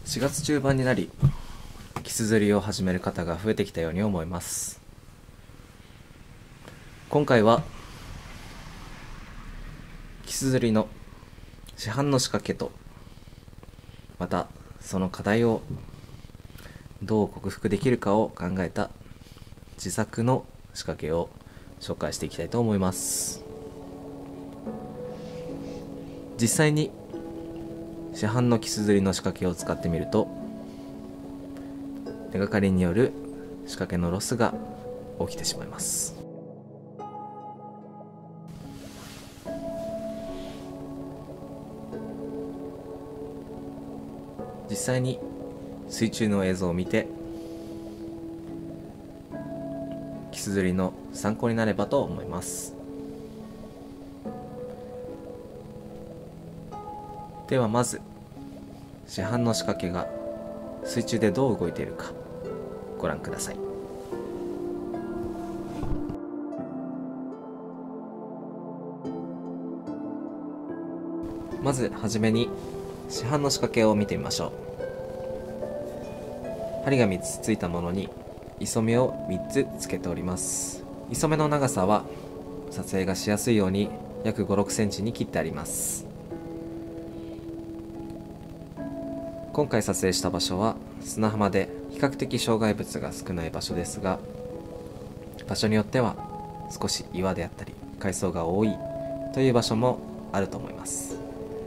4月中盤になり、キス釣りを始める方が増えてきたように思います。今回はキス釣りの市販の仕掛けと、またその課題をどう克服できるかを考えた自作の仕掛けを紹介していきたいと思います。実際に市販のキス釣りの仕掛けを使ってみると、手がかりによる仕掛けのロスが起きてしまいます。実際に水中の映像を見て、キス釣りの参考になればと思います。ではまず、市販の仕掛けが水中でどう動いているかご覧ください。まずはじめに市販の仕掛けを見てみましょう。針が3つついたものに磯目を3つつけております。磯目の長さは撮影がしやすいように約5、6センチに切ってあります。今回撮影した場所は砂浜で比較的障害物が少ない場所ですが、場所によっては少し岩であったり海藻が多いという場所もあると思います。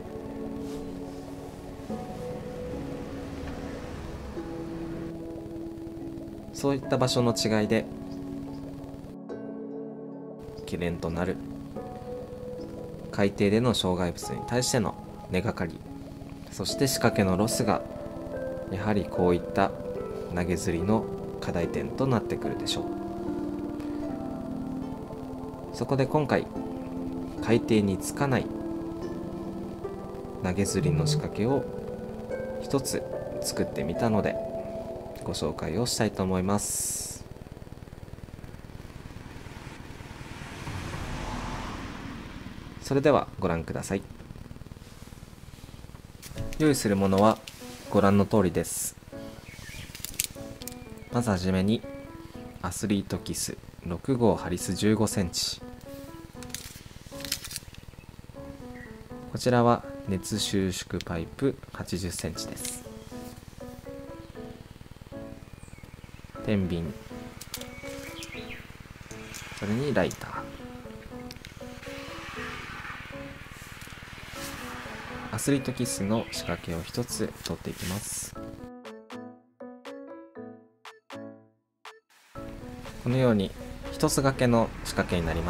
そういった場所の違いで懸念となる海底での障害物に対しての根がかり、そして仕掛けのロスがやはりこういった投げ釣りの課題点となってくるでしょう。そこで今回海底につかない投げ釣りの仕掛けを一つ作ってみたのでご紹介をしたいと思います。それではご覧ください。用意するものはご覧の通りです。まずはじめにアスリートキス6号ハリス15センチ、こちらは熱収縮パイプ80センチです。天秤、それにライター、アスリートキスの仕掛けを一つ取っていきます。このように一つ掛けの仕掛けになります。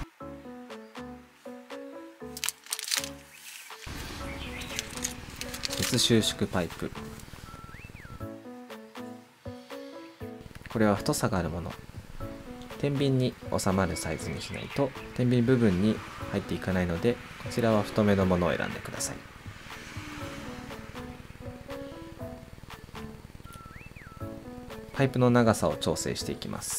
熱収縮パイプ、これは太さがあるもの、天秤に収まるサイズにしないと天秤部分に入っていかないので、こちらは太めのものを選んでください。パイプの長さを調整していきます。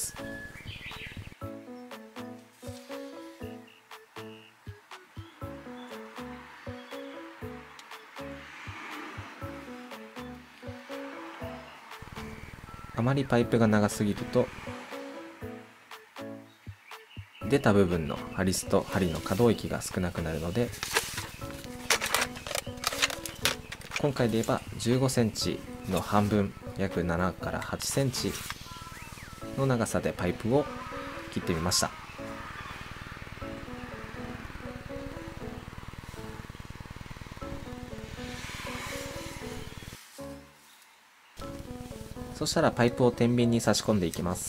あまりパイプが長すぎると出た部分のハリスと針の可動域が少なくなるので、今回で言えば15センチの半分、約7から8センチの長さでパイプを切ってみました。そしたらパイプを天秤に差し込んでいきます。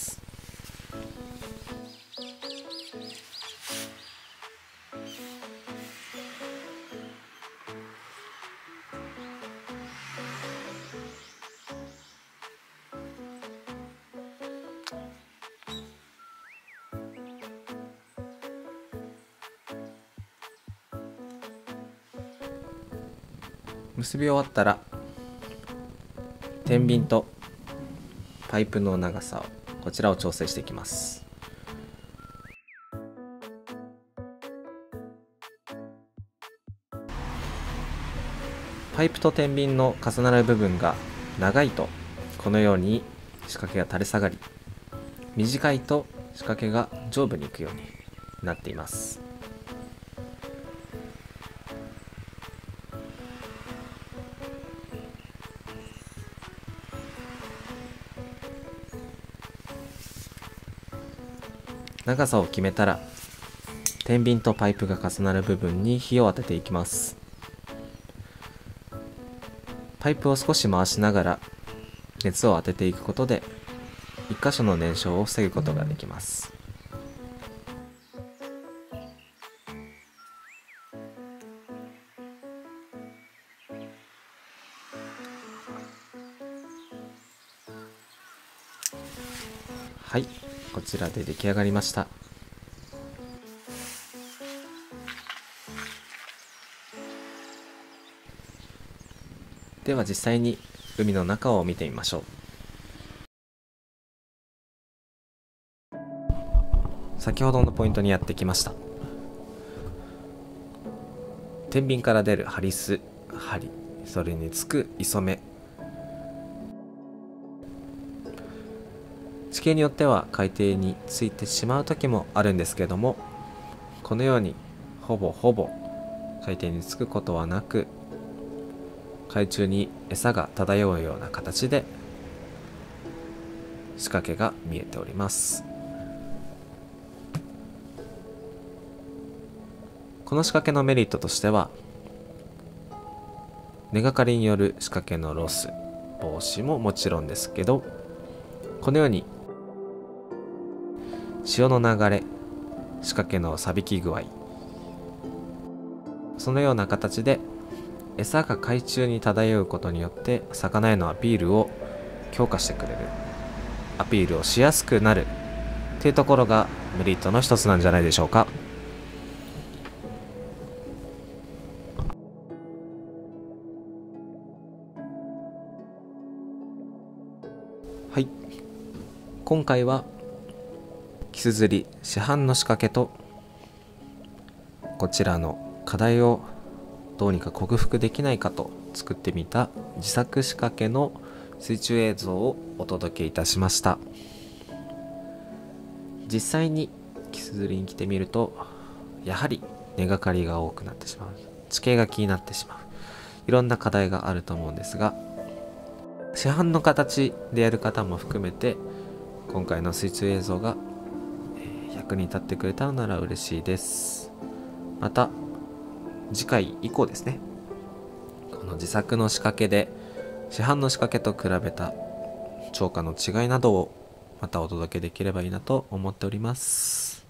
結び終わったら天秤とパイプの長さをこちらを調整していきます。 パイプと天秤の重なる部分が長いとこのように仕掛けが垂れ下がり、短いと仕掛けが上部に行くようになっています。長さを決めたら天秤とパイプが重なる部分に火を当てていきます。パイプを少し回しながら熱を当てていくことで1箇所の燃焼を防ぐことができます。はい、こちらで出来上がりました。では実際に海の中を見てみましょう。先ほどのポイントにやってきました。天秤から出るハリス、針、それにつく磯目。地形によっては海底についてしまう時もあるんですけども、このようにほぼ海底につくことはなく、海中に餌が漂うような形で仕掛けが見えております。この仕掛けのメリットとしては、根がかりによる仕掛けのロス防止ももちろんですけど、このように潮の流れ、仕掛けの錆びき具合、そのような形で餌が海中に漂うことによって魚へのアピールを強化してくれる、アピールをしやすくなるっていうところがメリットの一つなんじゃないでしょうか。はい、今回はキス釣り市販の仕掛けとこちらの課題をどうにか克服できないかと作ってみた自作仕掛けの水中映像をお届けいたしました。実際にキス釣りに来てみると、やはり根がかりが多くなってしまう、地形が気になってしまう、いろんな課題があると思うんですが、市販の形でやる方も含めて今回の水中映像が役に立ってくれたのなら嬉しいです。また次回以降ですね、この自作の仕掛けで市販の仕掛けと比べた釣果の違いなどをまたお届けできればいいなと思っております。